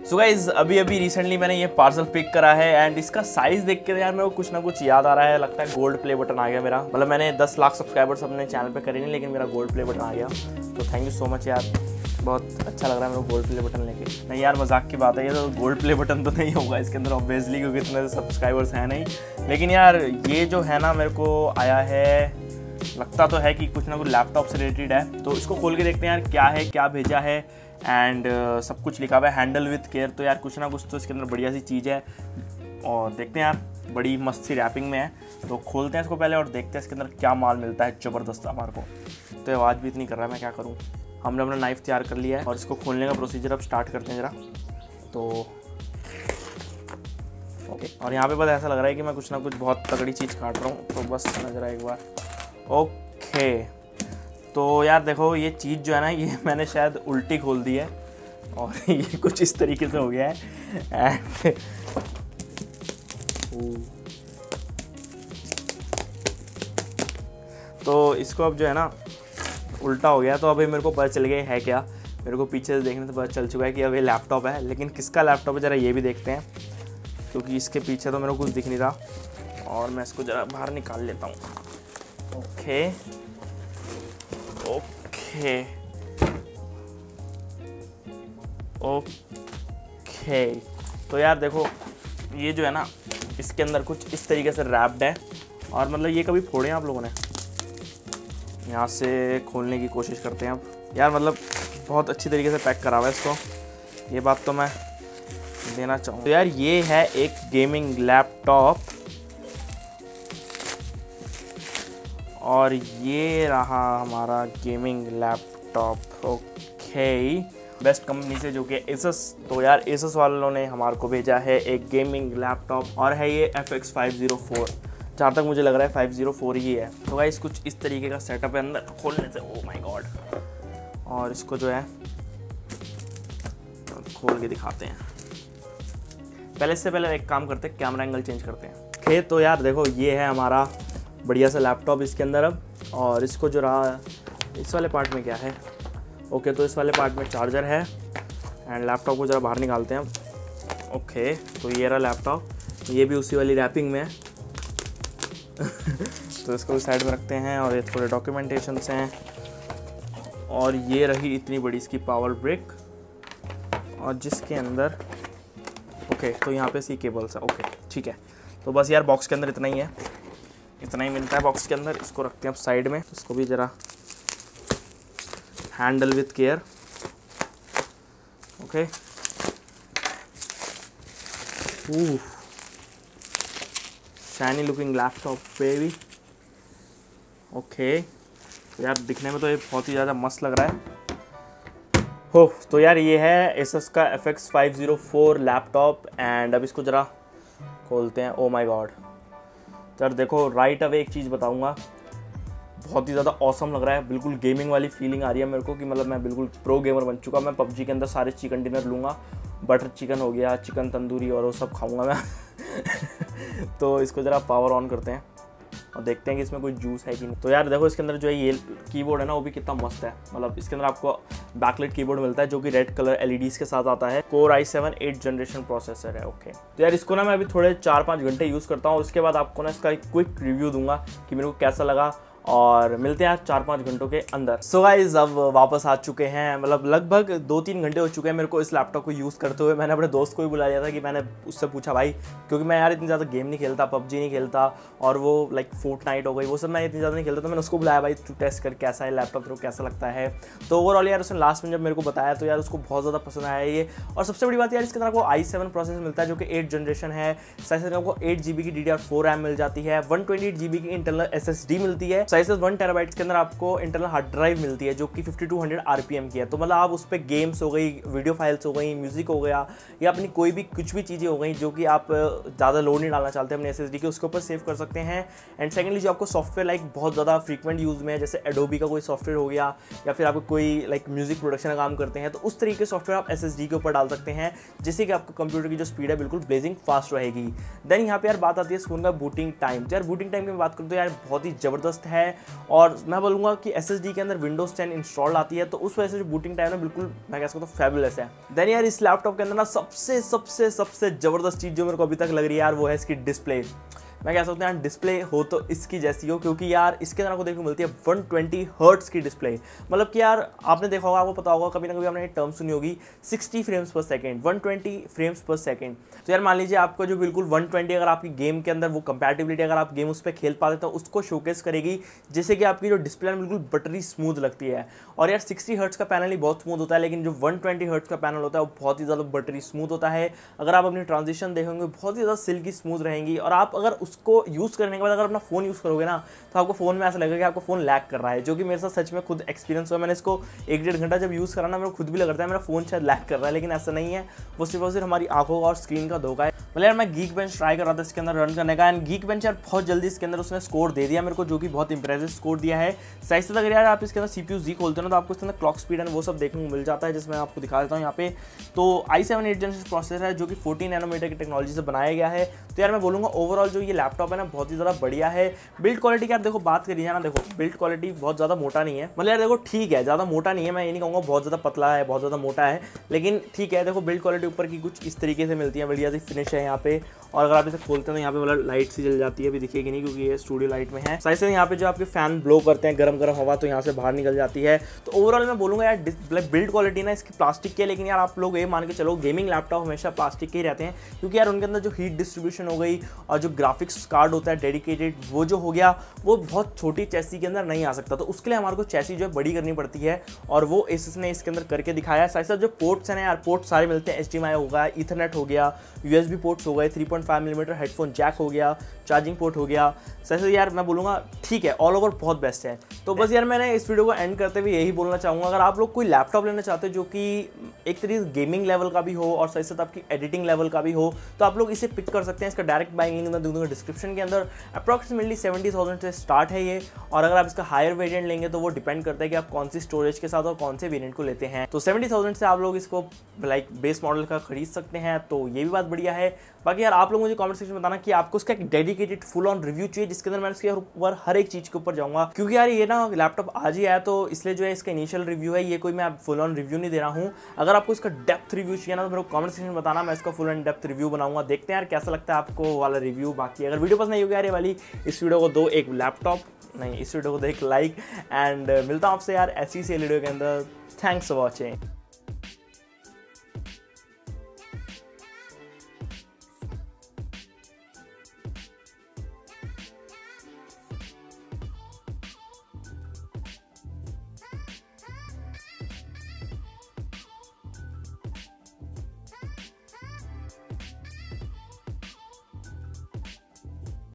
So guys अभी recently मैंने ये पार्सल पिक करा है एंड इसका साइज देख के यार मेरे को कुछ ना कुछ याद आ रहा है। लगता है गोल्ड प्ले बटन आ गया मेरा। मतलब मैंने 10 लाख सब्सक्राइबर्स अपने चैनल पे करे नहीं, लेकिन मेरा गोल्ड प्ले बटन आ गया। तो थैंक यू सो मच यार, बहुत अच्छा लग रहा है मेरे को गोल्ड प्ले बटन लेके। नहीं यार मजाक की बात है, ये तो गोल्ड प्ले बटन तो नहीं होगा इसके अंदर ऑब्वियसली, क्योंकि इतने सब्सक्राइबर्स हैं नहीं। लेकिन यार ये जो है ना मेरे को आया है, लगता तो है कि कुछ ना कुछ लैपटॉप से रिलेटेड है। तो इसको खोल के देखते हैं यार क्या है, क्या भेजा है एंड सब कुछ लिखा हुआ है हैंडल विथ केयर। तो यार कुछ ना कुछ तो इसके अंदर बढ़िया सी चीज़ है और देखते हैं यार, बड़ी मस्त सी रैपिंग में है। तो खोलते हैं इसको पहले और देखते हैं इसके अंदर क्या माल मिलता है ज़बरदस्त हमारे को। तो आवाज़ भी इतनी कर रहा है, मैं क्या करूँ। हमने अपना नाइफ़ तैयार कर लिया है और इसको खोलने का प्रोसीजर अब स्टार्ट करते हैं ज़रा। तो ओके, और यहाँ पे बस ऐसा लग रहा है कि मैं कुछ ना कुछ बहुत तगड़ी चीज़ काट रहा हूँ। तो बस समझ रहा है एक बार। ओके तो यार देखो ये चीज़ जो है ना, ये मैंने शायद उल्टी खोल दी है और ये कुछ इस तरीके से हो गया है एंड तो इसको अब जो है ना उल्टा हो गया। तो अभी मेरे को पता चल गया है क्या, मेरे को पीछे से देखने से पता चल चुका है कि अब ये लैपटॉप है। लेकिन किसका लैपटॉप है ज़रा ये भी देखते हैं, क्योंकि इसके पीछे तो मेरे को कुछ दिख नहीं रहा। और मैं इसको ज़रा बाहर निकाल लेता हूँ। ओके ओके ओके तो यार देखो ये जो है ना, इसके अंदर कुछ इस तरीके से रैप्ड है। और मतलब ये कभी फोड़े हैं आप लोगों ने? यहाँ से खोलने की कोशिश करते हैं अब। यार मतलब बहुत अच्छी तरीके से पैक करा हुआ है इसको, ये बात तो मैं देना चाहूँ। तो यार ये है एक गेमिंग लैपटॉप और ये रहा हमारा gaming laptop. Okay, best company से जो कि एसस। तो यार एसस वालों ने हमारे को भेजा है एक गेमिंग लैपटॉप और है ये FX 504। जहाँ तक मुझे लग रहा है 504 ही है। तो गाइस कुछ इस तरीके का सेटअप है अंदर खोलने से। Oh my God. और इसको जो है खोल के दिखाते हैं। पहले इससे पहले एक काम करते हैं, कैमरा एंगल चेंज करते हैं। ओके तो यार देखो ये है हमारा बढ़िया सा लैपटॉप इसके अंदर अब। और इसको जो रहा इस वाले पार्ट में क्या है, ओके तो इस वाले पार्ट में चार्जर है एंड लैपटॉप को ज़रा बाहर निकालते हैं अब। ओके तो ये रहा लैपटॉप, ये भी उसी वाली रैपिंग में है। तो इसको भी साइड में रखते हैं और ये थोड़े डॉक्यूमेंटेशंस हैं। और ये रही इतनी बड़ी इसकी पावर ब्रिक और जिसके अंदर ओके तो यहाँ पे सी केबल्स है। ओके ठीक है, तो बस यार बॉक्स के अंदर इतना ही है, इतना ही मिलता है बॉक्स के अंदर। इसको रखते हैं अब साइड में। इसको भी ज़रा handle with care. Okay shiny looking laptop baby. Okay यार दिखने में तो ये बहुत ही ज़्यादा मस्त लग रहा है। हो तो यार ये है एसस का FX 504 लैपटॉप एंड अब इसको ज़रा खोलते हैं। ओ माय गॉड यार देखो राइट अवे एक चीज़ बताऊंगा, बहुत ही ज़्यादा ऑसम लग रहा है। बिल्कुल गेमिंग वाली फीलिंग आ रही है मेरे को कि मतलब मैं बिल्कुल प्रो गेमर बन चुका। मैं PUBG के अंदर सारे चिकन डिनर लूँगा, बटर चिकन हो गया, चिकन तंदूरी और वो सब खाऊंगा मैं। तो इसको ज़रा पावर ऑन करते हैं और देखते हैं कि इसमें कोई जूस है कि नहीं। तो यार देखो इसके अंदर जो है ये कीबोर्ड है ना, वो भी कितना मस्त है। मतलब इसके अंदर आपको बैकलाइट कीबोर्ड मिलता है जो कि रेड कलर LEDs के साथ आता है। Core i7 8th generation processor है। ओके तो यार इसको ना मैं अभी थोड़े 4-5 घंटे यूज़ करता हूँ, उसके बाद आपको ना इसका एक क्विक रिव्यू दूंगा कि मेरे को कैसा लगा। और मिलते हैं 4-5 घंटों के अंदर। सो गाइस अब वापस आ चुके हैं, मतलब लगभग 2-3 घंटे हो चुके हैं मेरे को इस लैपटॉप को यूज़ करते हुए। मैंने अपने दोस्त को भी बुला लिया था कि मैंने उससे पूछा भाई, क्योंकि मैं यार इतनी ज़्यादा गेम नहीं खेलता, PUBG नहीं खेलता और वो लाइक फोर्टनाइट हो गई, वो सब मैं इतनी ज़्यादा नहीं खेलता। तो मैंने उसको बुलाया भाई तू टेस्ट कर कैसा है लैपटॉप, तेरे को कैसा लगता है। तो ओवरऑल यार उसने लास्ट में जब मेरे को बताया तो यार उसको बहुत ज़्यादा पसंद आया ये। और सबसे बड़ी बात यार इसके अंदर आपको i7 प्रोसेसर मिलता है जो कि 8th जनरेशन है। साथ साथ आपको 8 GB की DDR4 रैम मिल जाती है, 128 GB की इंटरनल SSD मिलती है। साथ साथ 1 TB के अंदर आपको इंटरनल हार्ड ड्राइव मिलती है जो कि 5200 RPM की है। तो मतलब आप उस पर गेम्स हो गई, वीडियो फाइल्स हो गई, म्यूजिक हो गया या अपनी कोई भी कुछ भी चीज़ें हो गई जो कि आप ज़्यादा लोड नहीं डालना चाहते अपने SSD के, उसके ऊपर सेव कर सकते हैं। एंड सेकेंडली जो आपको सॉफ्टवेयर लाइक बहुत ज़्यादा फ्रीक्वेंट यूज़ में है, जैसे एडोबी का कोई सॉफ्टवेयर हो गया या फिर आपको कोई लाइक म्यूजिक प्रोडक्शन का काम करते हैं, तो उस तरीके के सॉफ्टवेयर आप SSD के ऊपर डाल सकते हैं, जिससे कि आपको कंप्यूटर की जो स्पीड है बिल्कुल ब्लेजिंग फास्ट रहेगी। देन यहाँ पे यार बात आती है फोन का बूटिंग टाइम। तो यार बूटिंग टाइम की बात करूँ तो यार बहुत ही ज़बरदस्त है। है, और मैं बोलूँगा कि SSD के अंदर Windows 10 इंस्टॉल आती है, तो उस वजह से जो बूटिंग टाइम है बिल्कुल मैं कह सकता हूँ फैबुलस है। देन यार इस लैपटॉप के अंदर ना सबसे सबसे सबसे ज़बरदस्त चीज़ जो मेरे को अभी तक लग रही है यार, वो है इसकी डिस्प्ले। मैं कह सकता हूँ यार डिस्प्ले हो तो इसकी जैसी हो, क्योंकि यार इसके अंदर आपको देखने को मिलती है 120 हर्ट्स की डिस्प्ले। मतलब कि यार आपने देखा होगा, आपको पता होगा, कभी ना कभी आपने ये टर्म सुनी होगी 60 फ्रेम्स पर सेकंड, 120 फ्रेम्स पर सेकंड। तो यार मान लीजिए आपको जो बिल्कुल 120 अगर आपकी गेम के अंदर वो कंपैटिबिलिटी अगर आप गेम उस पर खेल पाते तो उसको शोकेस करेगी, जैसे कि आपकी जो डिस्प्ले बिल्कुल बटरी स्मूथ लगती है। और यार 60 हर्ट्स का पैनल ही बहुत स्मूथ होता है, लेकिन जो 120 हर्ट्स का पैनल होता है वो बहुत ही ज़्यादा बटरी स्मूथ होता है। अगर आप अपनी ट्रांजिशन देखेंगे बहुत ही ज़्यादा सिल्की स्मूथ रहेंगी, और आप अगर उसको यूज़ करने के बाद अगर अपना फ़ोन यूज़ करोगे ना, तो आपको फ़ोन में ऐसा लगेगा कि आपको फ़ोन लैग कर रहा है, जो कि मेरे साथ सच में खुद एक्सपीरियंस हुआ। मैंने इसको 1-1.5 घंटा जब यूज़ करा ना, मेरे खुद भी लगता है मेरा फ़ोन शायद लैग कर रहा है, लेकिन ऐसा नहीं है, वो सिर्फ और सिर्फ हमारी आंखों का और स्क्रीन का धोखा है। मतलब यार मैं Geekbench ट्राई कर रहा था इसके अंदर रन करने का, एंड Geekbench यार बहुत जल्दी इसके अंदर उसने स्कोर दे दिया मेरे को, जो कि बहुत इंप्रेसिव स्कोर दिया है। सही से अगर यार आप इसके अंदर CPU Z खोलते हो ना, तो आपको इसके अंदर क्लॉक स्पीड एंड वो सब देखने को मिल जाता है, जिसमें आपको दिखा देता हूँ यहाँ पे। तो i7 8th जनरेशन प्रोसेसर है, जो कि 14 नैनोमीटर की टेक्नोलॉजी से बनाया गया है। तो यार मैं बोलूँगा ओवरऑल जो ये लैपटॉप है ना, बहुत ही ज़्यादा बढ़िया है। बिल्ड क्वालिटी की आप देखो बात करिए ना, देखो बिल्ड क्वालिटी बहुत ज़्यादा मोटा नहीं है, मतलब यार देखो ठीक है, ज़्यादा मोटा नहीं है, मैं ये नहीं कहूँगा बहुत ज़्यादा पतला है, बहुत ज़्यादा मोटा है, लेकिन ठीक है। देखो बिल्ड क्वालिटी ऊपर की कुछ इस तरीके से मिलती है, बढ़िया सी फिनिश है यहाँ पे। और अगर आप इसे खोलते हैं तो यहाँ पे मतलब लाइट सी जल जाती है, अभी दिखेगी नहीं क्योंकि ये स्टूडियो लाइट में है। साइड से यहाँ पे जो आपके फैन ब्लो करते हैं गरम गरम हवा, तो यहाँ से बाहर निकल जाती है। तो ओवरऑल मैं बोलूँगा यार बिल्ड क्वालिटी ना इसकी प्लास्टिक की है, लेकिन यार आप लोग ये मान के चलो गेमिंग लैपटॉप हमेशा प्लास्टिक के ही रहते हैं, क्योंकि यार उनके अंदर जो हीट डिस्ट्रीब्यूशन हो गई और जो ग्राफिक्स कार्ड होता है डेडिकेटेड, वो जो हो गया वो बहुत छोटी चैसी के अंदर नहीं आ सकता। तो उसके लिए हमारे को चैसी जो है बड़ी करनी पड़ती है, और वो एसएस ने इसके अंदर करके दिखाया है। साथ साथ जो पोर्ट्स हैं यार, पोर्ट सारे मिलते हैं, HDMI हो गया, ईथरनेट हो गया, USB पोर्ट्स हो गए, 3.5 मिलीमीटर हेडफोन जैक हो गया, चार्जिंग पोर्ट हो गया। सही यार मैं बोलूँगा ठीक है, ऑल ओवर बहुत बेस्ट है। तो बस यार मैंने इस वीडियो को एंड करते हुए यही बोलना चाहूँगा, अगर आप लोग कोई लैपटॉप लेना चाहते हो जो कि एक तरीके से गेमिंग लेवल का भी हो और साथ साथ आपकी एडिटिंग लेवल का भी हो, तो आप लोग इसे पिक कर सकते हैं। इसका डायरेक्ट बाइंग लिंक दूंगा डिस्क्रिप्शन के अंदर। अप्रॉक्सीमेटली 70,000 से स्टार्ट है ये, और अगर आप इसका हायर वेरिएंट लेंगे तो वो डिपेंड करता है कि आप कौन सी स्टोरेज के साथ और कौन से वेरिएंट को लेते हैं। तो 70,000 से आप लोग इसको लाइक बेस मॉडल का खरीद सकते हैं, तो ये भी बात बढ़िया है। बाकी यार आप लोग मुझे कमेंट सेक्शन में बताना कि आपको इसका एक डेडिकेटेड फुल ऑन रिव्यू चाहिए, जिसके अंदर मैं इसके ऊपर हर एक चीज़ के ऊपर जाऊँगा, क्योंकि यार ये ना लैपटॉप आज ही आया, तो इसलिए जो है इसका इनिशियल रिव्यू है, ये कोई मैं फुल ऑन रिव्यू नहीं दे रहा हूँ। अगर आपको इसका डेप्थ रिव्यू चाहिए ना, तो मेरे को कमेंट सेक्शन में बताना, मैं इसका फुल एंड डेप्थ रिव्यू बनाऊंगा। देखते हैं यार कैसा लगता है आपको वाला रिव्यू। बाकी अगर वीडियो पसंद नहीं होगी यार ये वाली, इस वीडियो को दो एक लैपटॉप नहीं, इस वीडियो को दो एक लाइक, एंड मिलता हूँ आपसे यार ऐसी वीडियो के अंदर। Thanks for watching.